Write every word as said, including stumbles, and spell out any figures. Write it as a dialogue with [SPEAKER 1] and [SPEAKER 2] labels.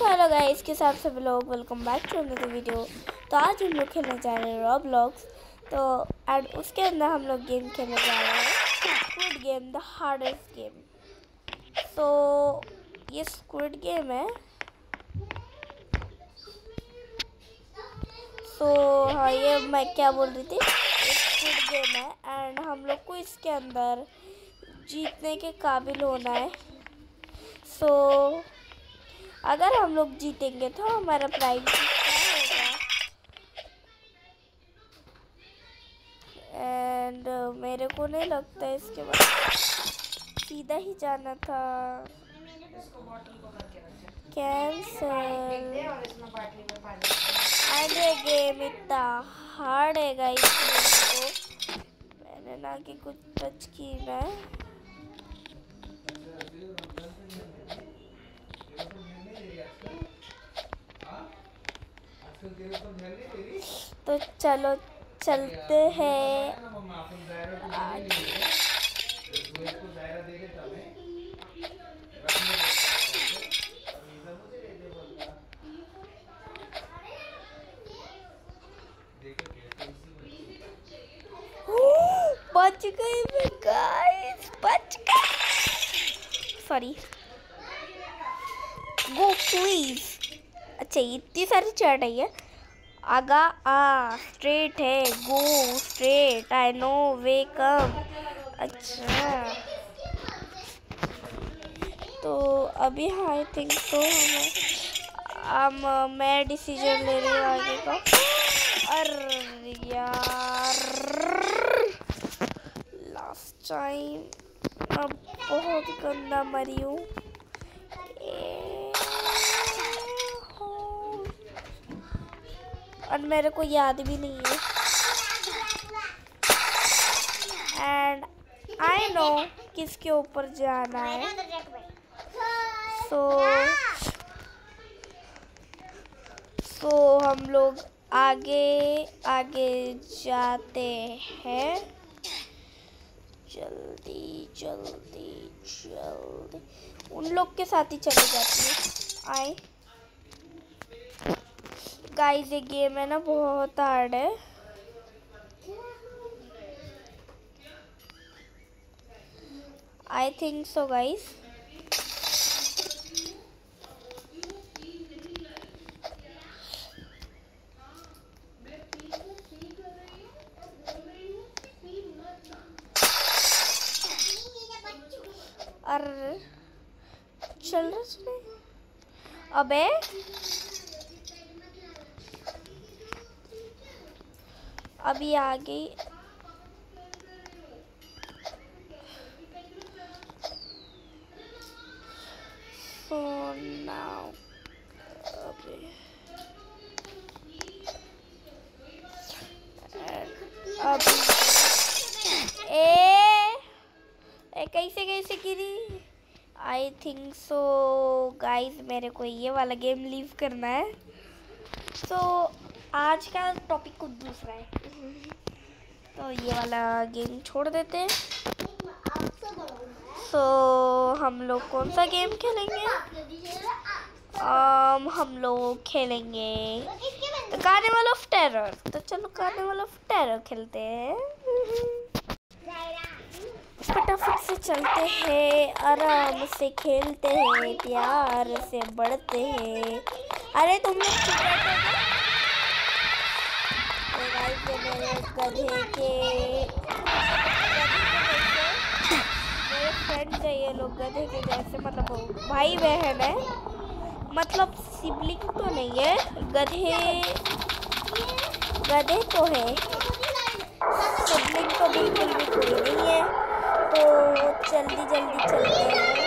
[SPEAKER 1] So hello guys, के साथ सब लोग welcome back to another video. तो आज हम लोग खेलने जा रहे हैं रॉब्लॉक्स। तो एंड उसके अंदर हम लोग गेम खेलने जा रहे हैं squid game, the hardest game. तो ये स्क्विड गेम है। तो हाँ, ये मैं क्या बोल रही थी, स्क्विड गेम है एंड हम लोग को इसके अंदर जीतने के काबिल होना है। सो so, अगर हम लोग जीतेंगे तो हमारा प्राइज क्या होगा। एंड uh, मेरे को नहीं लगता है इसके बाद सीधा ही जाना था। कैंसल। एंड ये गेम इतना हार्ड है गाइस, मेरे को मैंने ना कि कुछ टच किया है। तो चलो चलते हैं आगे। बच गई मैं गाइस, बच गई। Sorry, go please. अच्छा, इतनी सारी चैट आई है। आगा आ स्ट्रेट है, गो स्ट्रेट, आई नो वे कम। अच्छा, तो अभी आई थिंक तो हम हम मैं डिसीजन ले रही हूँ आगे का। अरे यार, लास्ट टाइम अब बहुत गंदा मरी हूँ। और मेरे को याद भी नहीं है। एंड आई नो किसके ऊपर जाना है। सो सो हम लोग आगे आगे जाते हैं। जल्दी जल्दी जल्दी उन लोग के साथ ही चले जाती है। आए गाइस, ये गेम है ना, बहुत हार्ड है। I think so guys. अरे चल रहा, अबे अभी आ गई। So now, अबे अभी ए, ए कैसे कैसे गिरी। आई थिंक सो गाइस, मेरे को ये वाला गेम लीव करना है। सो so, आज का टॉपिक कुछ दूसरा है, तो ये वाला गेम छोड़ देते हैं। सो so, हम लोग कौन सा गेम खेलेंगे? um, हम लोग खेलेंगे कार्निवल ऑफ टेरर। तो चलो कार्निवल ऑफ टेरर खेलते हैं। फटाफट से चलते हैं, आराम से खेलते हैं, प्यार से बढ़ते हैं। अरे तुम लोग चुप बैठो। मेरे गधे के मेरे फ्रेंड्स है ये लोग, गधे के जैसे, मतलब भाई बहन है, मतलब सिबलिंग तो नहीं है। गधे गधे तो है, सिबलिंग तो बिल्कुल भी कोई नहीं है। तो जल्दी जल्दी चलते हैं।